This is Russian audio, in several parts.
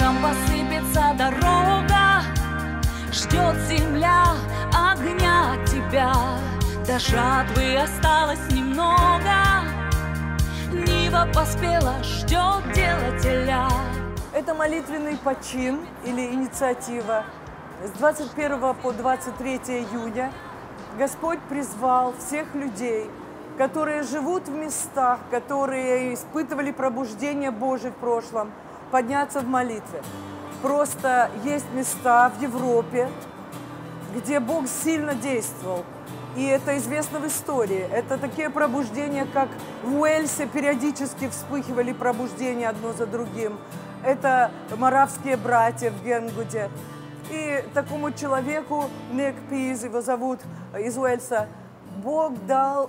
снегом посыпется дорога, ждет земля огня от тебя. До жатвы осталось немного, нива поспела, ждет делателя. Это молитвенный почин или инициатива. С 21 по 23 июня Господь призвал всех людей, которые живут в местах, которые испытывали пробуждение Божие в прошлом, подняться в молитве. Просто есть места в Европе, где Бог сильно действовал. И это известно в истории. Это такие пробуждения, как в Уэльсе периодически вспыхивали пробуждения одно за другим. Это моравские братья в Генгуде. И такому человеку, Ник Пиз, его зовут, из Уэльса, Бог дал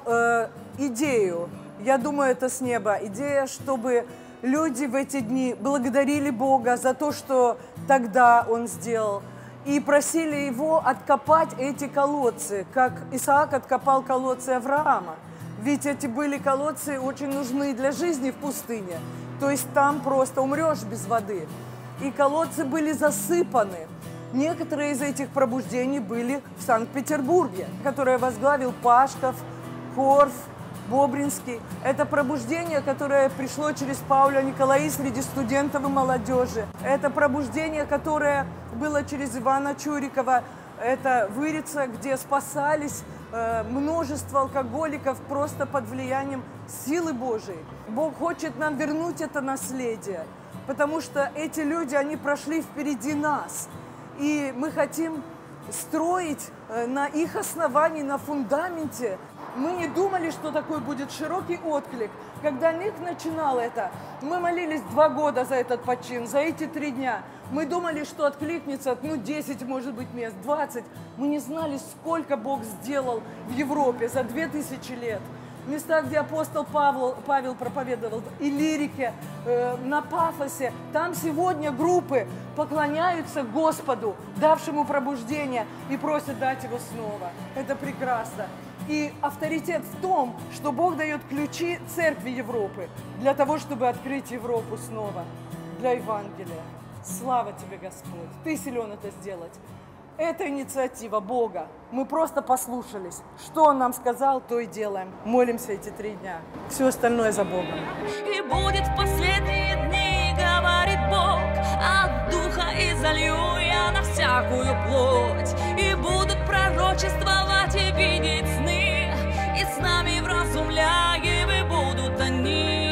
идею, я думаю, это с неба, идея, чтобы люди в эти дни благодарили Бога за то, что тогда Он сделал, и просили Его откопать эти колодцы, как Исаак откопал колодцы Авраама. Ведь эти были колодцы очень нужны для жизни в пустыне, то есть там просто умрешь без воды. И колодцы были засыпаны. Некоторые из этих пробуждений были в Санкт-Петербурге, которое возглавил Пашков, Корф, Бобринский. Это пробуждение, которое пришло через Пауля Николаи среди студентов и молодежи. Это пробуждение, которое было через Ивана Чурикова. Это Вырица, где спасались множество алкоголиков просто под влиянием силы Божией. Бог хочет нам вернуть это наследие, потому что эти люди, они прошли впереди нас. И мы хотим строить на их основании, на фундаменте. Мы не думали, что такой будет широкий отклик. Когда Ник начинал это, мы молились 2 года за этот почин, за эти 3 дня. Мы думали, что откликнется 10, может быть, мест, 20. Мы не знали, сколько Бог сделал в Европе за 2000 лет. Места, где апостол Павел проповедовал, и лирике, на Пафосе. Там сегодня группы поклоняются Господу, давшему пробуждение, и просят дать его снова. Это прекрасно. И авторитет в том, что Бог дает ключи церкви Европы для того, чтобы открыть Европу снова для Евангелия. Слава тебе, Господь! Ты силен это сделать. Это инициатива Бога. Мы просто послушались. Что Он нам сказал, то и делаем. Молимся эти 3 дня. Все остальное за Богом. И будет в последние дни, говорит Бог, от Духа изолью я на всякую плоть. И будут пророчествовать и видеть сны, и с нами вразумляемы будут они.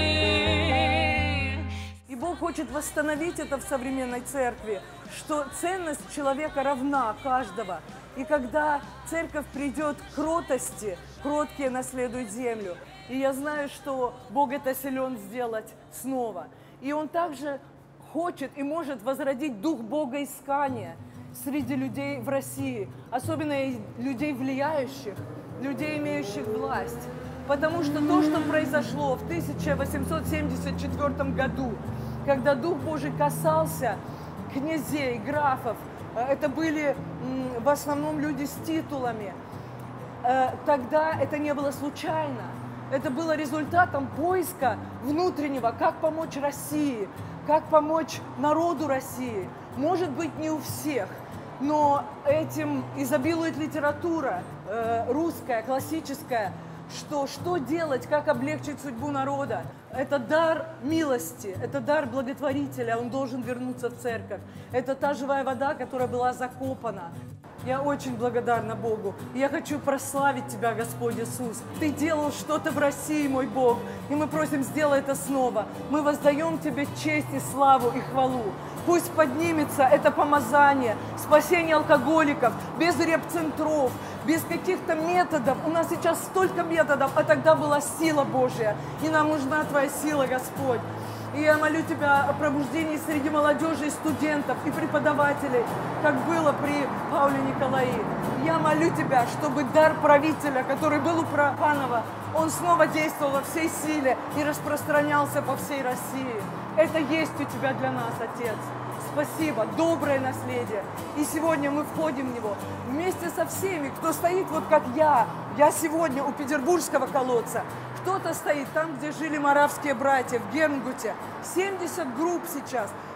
И Бог хочет восстановить это в современной церкви, что ценность человека равна каждого. И когда церковь придет к кротости, кроткие наследуют землю. И я знаю, что Бог это силен сделать снова. И Он также хочет и может возродить дух богоискания среди людей в России, особенно людей влияющих, людей, имеющих власть. Потому что то, что произошло в 1874 году, когда Дух Божий касался князей, графов, это были в основном люди с титулами, тогда это не было случайно. Это было результатом поиска внутреннего, как помочь России, как помочь народу России. Может быть, не у всех, но этим изобилует литература русская, классическая, что делать, как облегчить судьбу народа. Это дар милости, это дар благотворителя, он должен вернуться в церковь. Это та живая вода, которая была закопана. Я очень благодарна Богу. Я хочу прославить Тебя, Господь Иисус. Ты делал что-то в России, мой Бог, и мы просим, сделай это снова. Мы воздаем Тебе честь и славу и хвалу. Пусть поднимется это помазание, спасение алкоголиков, без репцентров, без каких-то методов. У нас сейчас столько методов, а тогда была сила Божья, и нам нужна Твоя сила, Господь. И я молю Тебя о пробуждении среди молодежи и студентов, и преподавателей, как было при Пауле Николаи. Я молю Тебя, чтобы дар правителя, который был у Проханова, он снова действовал во всей силе и распространялся по всей России. Это есть у Тебя для нас, Отец. Спасибо, доброе наследие. И сегодня мы входим в него вместе со всеми, кто стоит вот как я. Я сегодня у Петербургского колодца. Кто-то стоит там, где жили моравские братья, в Генгуте. 70 групп сейчас.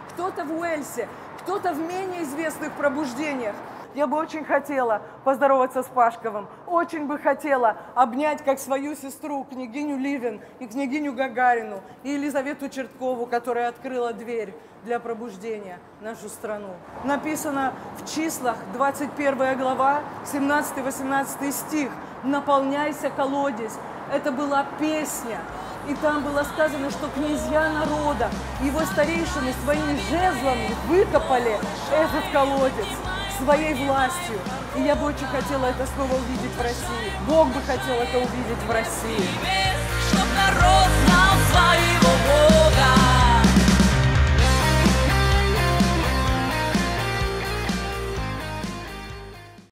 кто-то в Уэльсе, кто-то в менее известных пробуждениях. Я бы очень хотела поздороваться с Пашковым, очень бы хотела обнять как свою сестру княгиню Ливен и княгиню Гагарину, и Елизавету Черткову, которая открыла дверь для пробуждения в нашу страну. Написано в числах, 21 глава, 17-18 стих: «Наполняйся, колодец». Это была песня. И там было сказано, что князья народа, его старейшины своими жезлами выкопали этот колодец своей властью. И я бы очень хотела это снова увидеть в России. Бог бы хотел это увидеть в России. Чтоб народ знал свою